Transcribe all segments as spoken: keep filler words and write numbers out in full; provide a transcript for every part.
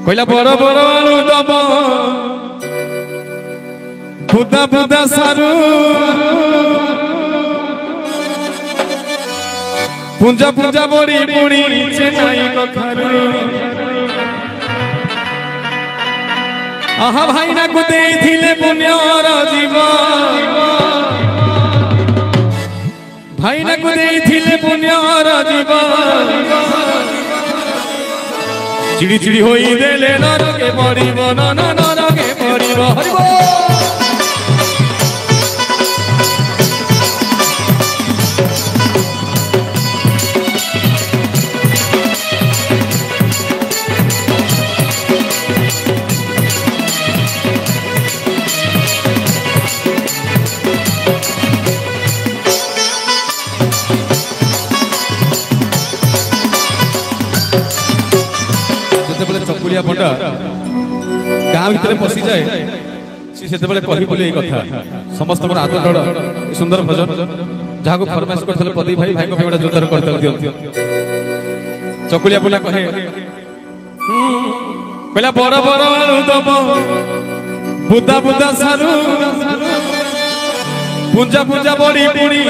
କହିଲା ବଡ଼ ବଡ଼ ଆଳୁ ଦବ ବୁଦା ବୁଦା ସାରୁ ପୁଞ୍ଜା ପୁଞ୍ଜା ବଡ଼ି ପୁଣି ଚେନ୍ନାଇ କଖାରୁ ଆହା ଭାଇନାକୁ ଦେଇଥିଲେ ପୁଣ୍ୟର ଜୀବନ ଭାଇନାକୁ ଦେଇଥିଲେ ପୁଣ୍ୟର ଜୀବନ चिड़ी चिड़ी होई देले नरके पड़िबो नन नरके पड़िबो हरिबो चकुलिया पंडा गाँ भीतर पशि जाए सी से कही बोले कथा समस्त आदर सुंदर भजन जहाँ को फरमाइश करते प्रदीप भाई भाई को जोरदार करते दियो चकुलिया पंडा कहे कहला बड़ बड़ आलू दब बुदा बुदा सारू पुंजा पुंजा बड़ी पुड़ी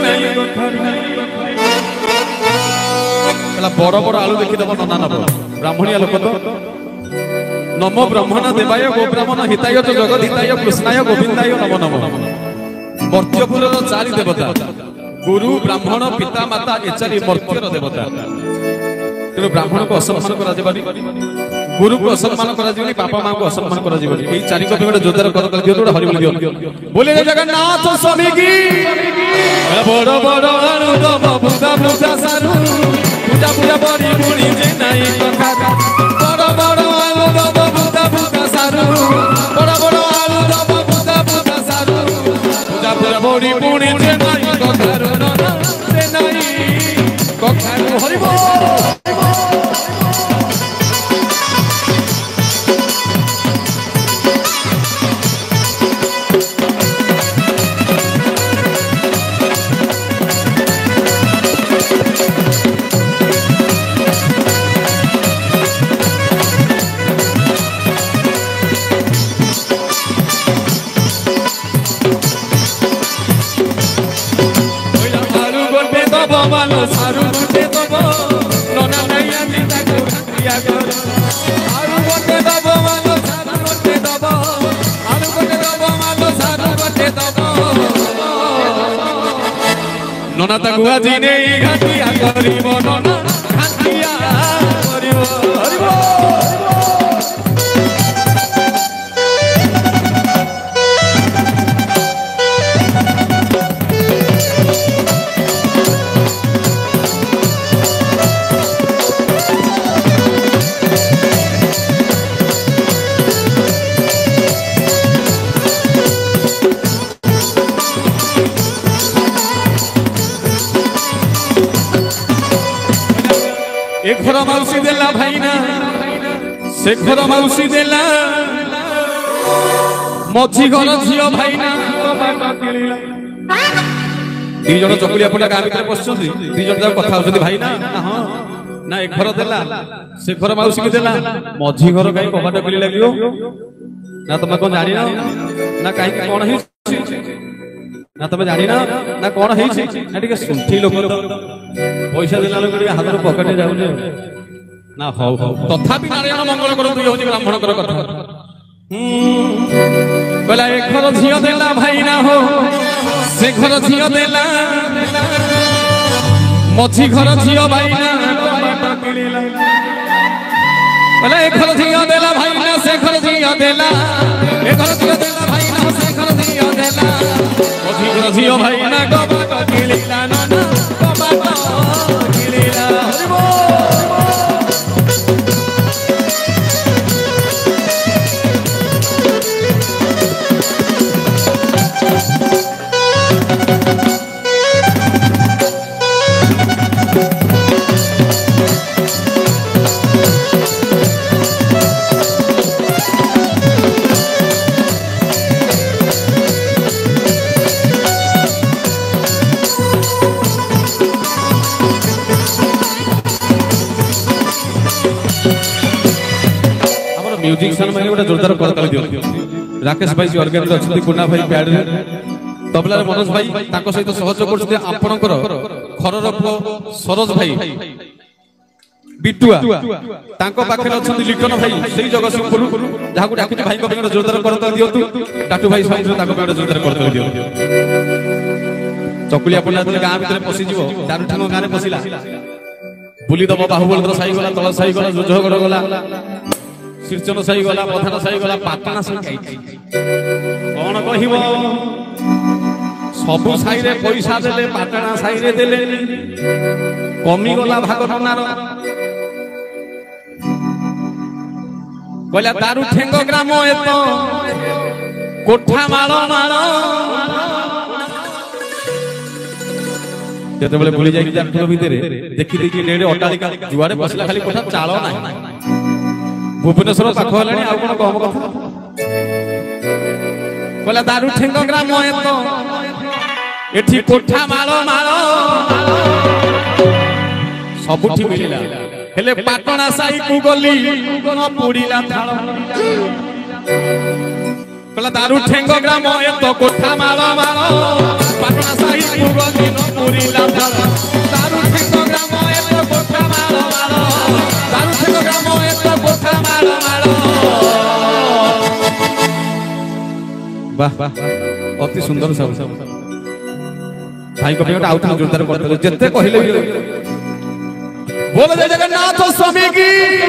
बड़ बड़ आलू देखीद नना नब ब्राह्मणिया लोक तो नम ब्रह्मण देवाय गो ब्राह्मण हिताय च जगत हिताय कृष्णाय गोविंदाय नमो नमः मर्त्यपुर चारि देवता गुरु ब्राह्मण पिता माता ए चारि मर्त्यर देवता तेणु ब्राह्मण को असम्मान करा जेबानी गुरु को असम्मान करा जेबानी बापा मां को असम्मान करा जेबानी एई चारि को गोटे जोरदार कर कर दियो हरि बोल दियो बोले जगन्नाथ स्वामी की बड़ बड़ आलू दब बुदा बुदा सारू पूजा पूजा बड़ी बुड़ी चेन्नाई कखा बड़ बड़ आलू दब बुदा बुदा सारू बड़ बड़ आलू दब बुदा बुदा सारू पूजा पूजा बड़ी बुड़ी चेन्नाई कखारू नना चेन्नाई कखारू हरि बोल सारू गुटे दब नना नैया जीता को क्रिया कर आलू गुटे दब मालो सारू गुटे दब आलू गुटे दब मालो सारू गुटे दब नना ताकुआ जिने घाटिया करिबो नना घाटिया करिबो हरिबो एक घर मौसी देला भाईना से घर मौसी देला मझी घर झियो भाईना दी जन चकुलिया पंडा गाँ भीतर पसुछंती दी जन कथा होछंती भाईना हां ना एक घर देला से घर मौसी के देला मझी घर काई कबाटा खोली लागियो ना तुम कोन जानि ना ना काई कोन हे ना तुम जानि ना ना कोन हे ना ठीक सुंठी लोक पैसा देला लोक हाथ रो पकेटे जाउ ना हो हो तथापि नारायण मंगल करतु होची ब्राह्मण कर कथा बोला एक घर झियो देला भाई ना हो से घर झियो देला मझी घर झियो भाई ना बोला एक घर झियो देला भाई ना से घर झियो देला एक घर झियो देला भाई ना से घर झियो देला मझी घर झियो भाई ना कबाटा किलीला ना ना कबाटा किलीला हरि बोल म्यूजिशियन माने गोटे जोरदार करताल दियो राकेश भाई जी ऑर्गेन रे अछती कुना भाई पैड रे तबला रे मनोज भाई ताको सहित सहयोग करछते आपनकर खरर पुओ सरोज भाई बिटुआ ताको पाखे अछती लिखन भाई सेही जगतसिंहपुर जाहाकू डाकित भाई को बेंगड़ जोरदार करताल दियो टाटू भाई सहित ताको बेंगड़ जोरदार करताल दियो चकुलिया पल्ला गाँ भीतर पशि जीव दारू ठांग गाँ पशिला बुली दब बाहुबल साई गला तल साई गला जुझगड़ गला शीर्चन साई गला प्रधान साई गला पाटना साई कौन कहब सबु साई रे पैसा देले पाटना साई रे देले कमी गला भाग टनार कहला दारू ठेंग ग्राम एत कोठा माଳ माଳ जते बेले बुली जाई जामठो भीतर देखि देखि डेडे अटालिका जुआरे बसला खाली कोठा चाळ नाही भुवनेश्वर पाख हलाणी आ कोन कहब कथा कहला दारू ठेंग ग्राम एत एठी कोठा माळ माळ सबुठी मिलिला हेले पाटना साई कु गली न पुडीला थाळ कहला दारू ठेंग ग्राम एत कोठा माळ माळ पाटना साई कु गली न पुडीला थाळ दारू ठेंग ग्राम एत कोठा माळ माळ दारू ठेंग ग्राम एत कोठा माळ माळ वाह वाह अति सुंदर सब भाई को बेटा आउट जोरदार करते जते कहिले बोल जय जगन्नाथ स्वामी की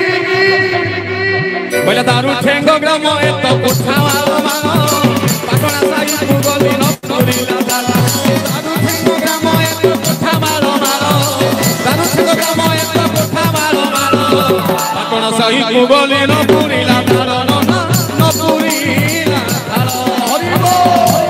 बोले दारू ठेंग ग्राम एत कोठा माळ माळ पाटना साई कु गली न पुडीला थाळ दारू ठेंग ग्राम एत कोठा माळ माळ दारू ठेंग ग्राम एत कोठा माळ माळ पाटना साई कु गली न पुडीला थाळ न पुडीला थाळ हरि बोल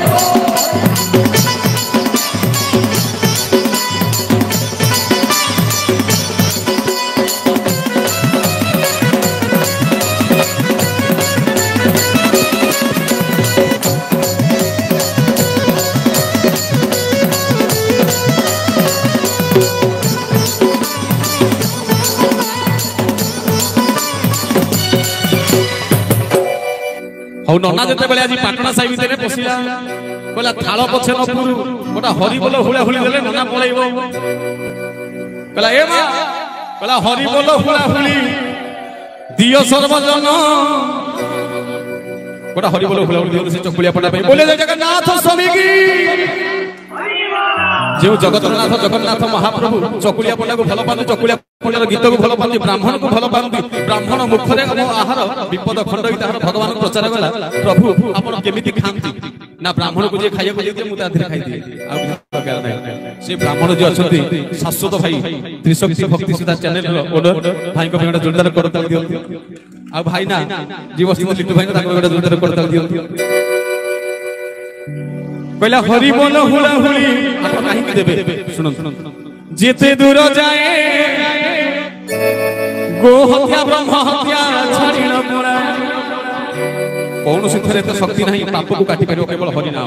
नना जते बेले आज पाटना साई भीतर पसिला कहला थाल पछे न पुरु गोटा हरि बोल हुला हुली देले नना पळैबो कहला ए मा कहला हरि बोल हुला हुली दियो सर्वजन गोटा हरि बोल हुला हुली दियो से चकुलिया पडा पे बोले जय जगन्नाथ स्वामी की जो जगतनाथ जगन्नाथ महाप्रभु चकुलिया पडा को भल पानी चकुलिया पडार गीत को भल पानी ब्राह्मण को भल पानी ब्राह्मण मुखरे आहार विपद खंड ताहार भगवान प्रचार गला प्रभु आपण केमिति खांती ना ब्राह्मण को जे खाइया को जे मुता धीरे खाइ दिए आ प्रकार नै से ब्राह्मण जे अछंती शाश्वत भाई त्रिशक्ति भक्ति सुधा चैनल ओनर भाई को बेटा जोरदार करता दियो आ भाई ना जीवस्ती लिट्टू भाई ना ताको बेटा जोरदार करता दियो कहला हरि बोल हुला हुली आप काहे के देबे सुनन जेते दूर जाए गो हत्या ब्रह्म हत्या छाड़ी न मोरा कौन सिथरे तो शक्ति नहीं पाप को काटी परियो केवल हरि नाम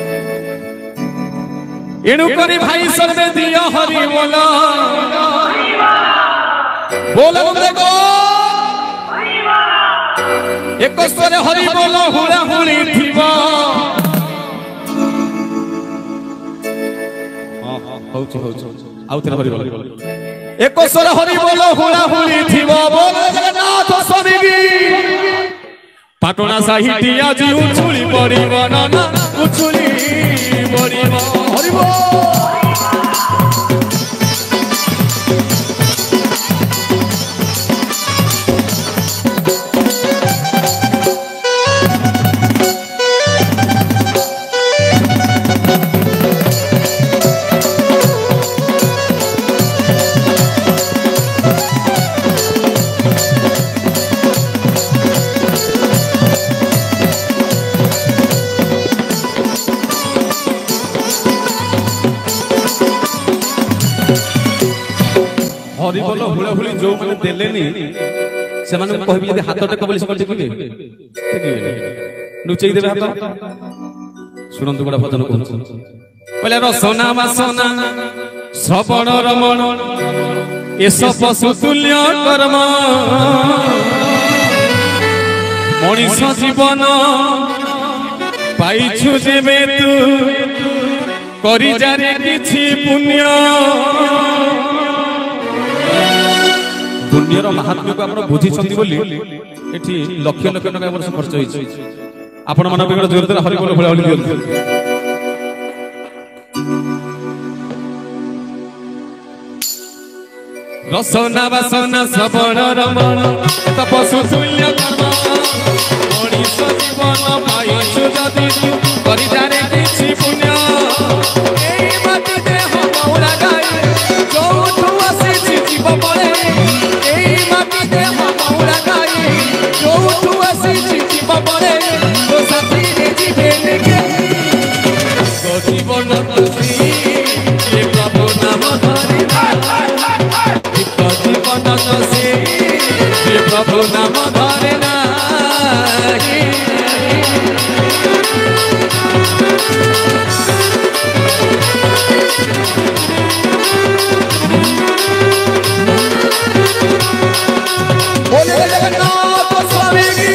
एणु करी भाई सर्वे दियो हरि बोल बोल बोले गो एक स्वरे हरि बोल हुला हुली थिबा होछ होछ आउ तेरा हरि बोल एक स्वर हरि बोल हुला हुली थिबो बोल जगन्नाथ स्वामी की पाटना साहित्य आज उछुली पड़िबो ना उछुली पड़िबो हरि बोल हरि बोल हुला हुली जो माने देलेनी से माने कहबी यदि हाथ टेक बोली सकल देखिबे देखिबे नुचै देबे हाथ सुनंतु बडा भजन कहू कहले रसना वासना श्रवण रमण एस पशु तुल्य कर्म मनीष जीवन पाइछु जेबे तू करी जारे किछि पुण्य पुण्यर महात्म्य को आपण बुझी छथि बोली एठी लक्ष लक्ष टका वर्ष खर्च होई आपण मन बिगड़ जोर जोर हरि बोल भला बोली दियौ रसना वासना श्रवण रमण तपस्सु तुल्य कर्म मनीष जीवन पाइछु जदि तू करि जारे किछि पुण्य एई माटी देह मौरा गाई जोठु आसी जीव बळे एई माटी देह मौरा गाई जोठु आसी जीव बळे तो साथी रे जीवे के तो जीवन तुसी ये प्रभु नाम धरि तो जीवन तुसी ये प्रभु नाम धरि ना बोले जगन्नाथ स्वामी की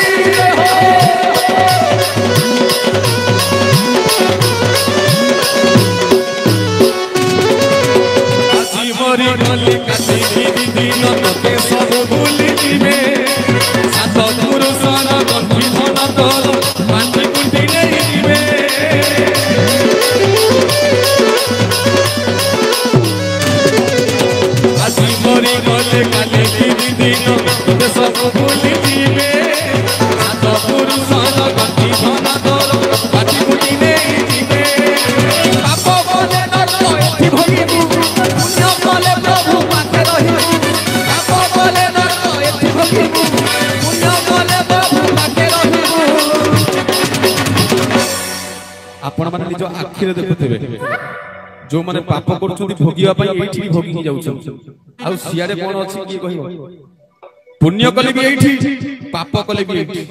आसी मरी गली काटी दीदी दिन तके सब भूली जीवे सात पुरुषर गंठी धन तोल पांठी कुंठी नहीं जीवे आसी मरी गले काली दीदी दिन तके सब भूली जीवे सात पुरुषर गंठी धन तोल पांठी कुंठी नहीं जीवे पाप बोले नरक एथि भोगिबु पुण्य बोले प्रभु पाखे रहिबु पाप बोले नरक एथि भोगिबु पुण्य बोले प्रभु पाखे रहिबु आपण माने निज आखिरे देखुथिबे जो माने पाप करछुंती भोगिबा पई एठी भोगी जाउछ आ सियारे कोन अछि की कहिबो पुण्य कले भी एठी पाप कले भी एठी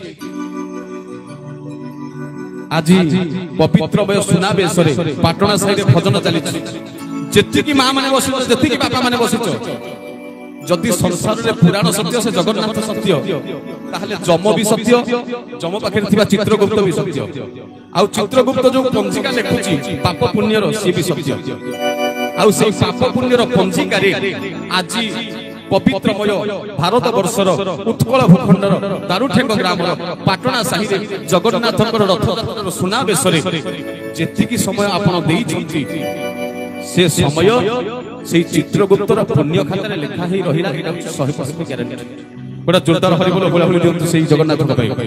आजी पवित्र बय सुना बेसरे पाटना साइड रे भजन चली जेति की मां माने बसिछ जेति की बापा माने बसिछ जदि संसार रे पुराण सत्य से जगन्नाथ सत्य ताहले जम भी सत्य जम पाखे थिबा चित्रगुप्त भी सत्य आ चित्रगुप्त जो पंजिका लेखुची पाप पुण्य रो सी भी सत्य आ से पाप पुण्य रो पंजिका रे आजी पवित्रमय भारत वर्षर उत्कल भूखंडर दारुठेंग ग्रामर पाटना साही रे जगन्नाथकर रथ सुना बेसरे जेति की समय आपण देई छथि से समय से चित्रगुप्तर पुण्य खातारे लेखा ही रहिला एटा सौ प्रतिशत ग्यारंटी बड़ा जोरदार हरि बोल बोला बोली दियंतु सेही जगन्नाथ को पाई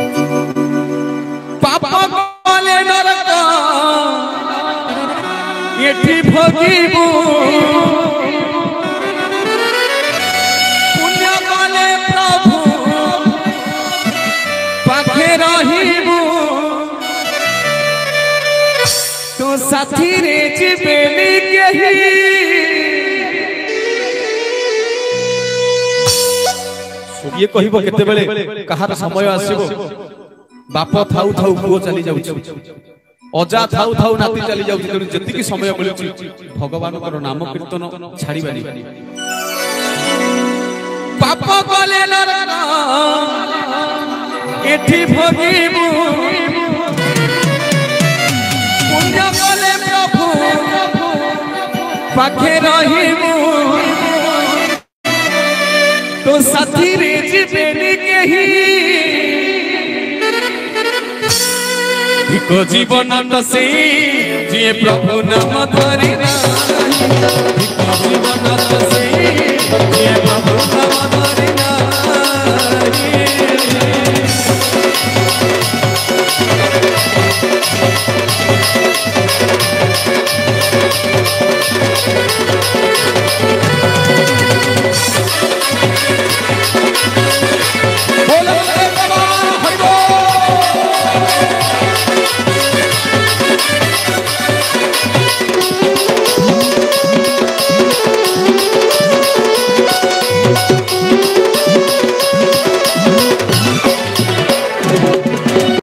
पाप कले नरक एठी भोगिबु पुण्य कले प्रभु पाखे रहिबु तो साथी रे जीवेली केही ये कहिबो केते बेले कहार समय आसीबो बाप थाउ थाउ पुओ चली जाउछ अजा थाउ थाउ नाती चली जाउछ तेनु जति की समय मिलुछ भगवान को नाम कीर्तन छाड़ीबानी पाप कले नरक एठी भोगिबु पुण्य कले प्रभु पाखे रहिबु तो साथी रे जीवेली केही भिको जीवन से जे प्रभु नाम धरि ना भिको जीवन